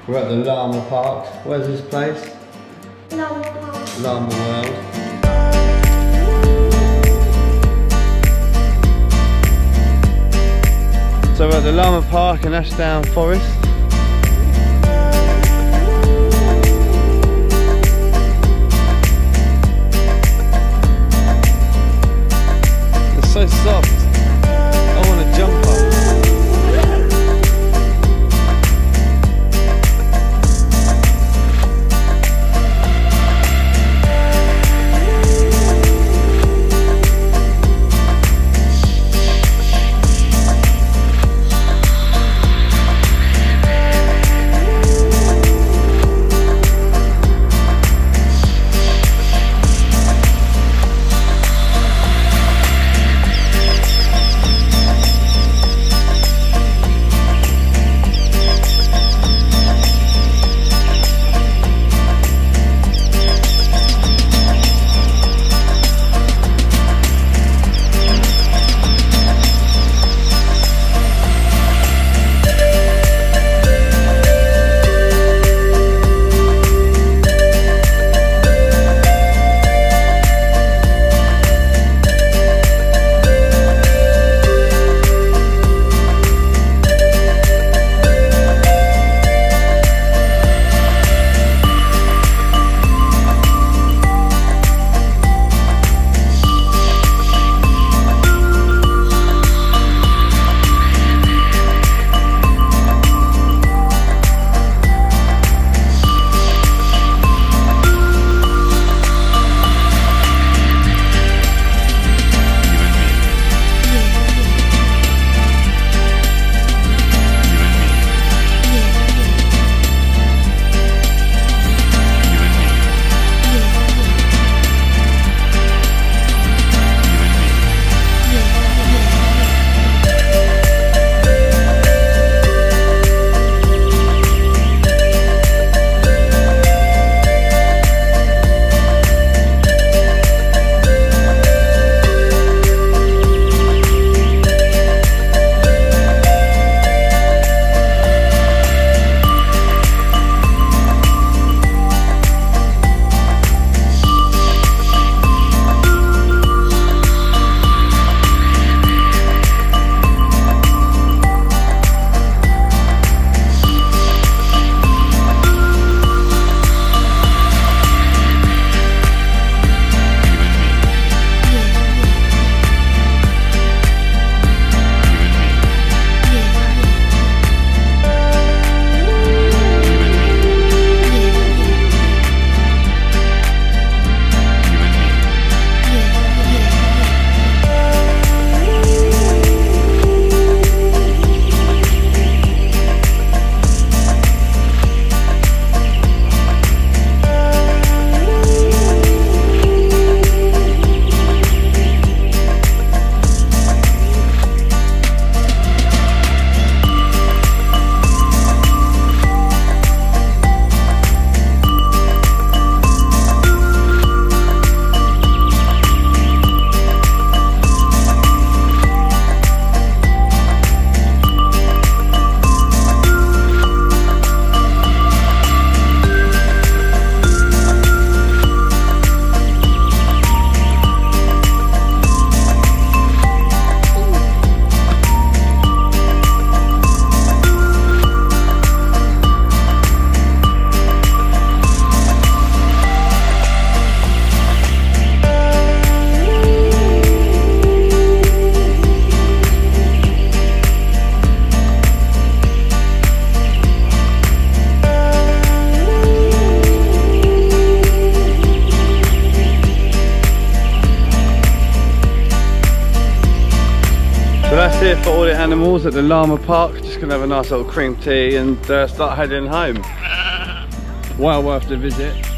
We're at the Llama Park. Where's this place? Llama Park. Llama World. So we're at the Llama Park in Ashdown Forest. It's so soft. I want to jump up. So that's it for all the animals at the Llama Park. Just gonna have a nice little cream tea and start heading home. Well worth the visit.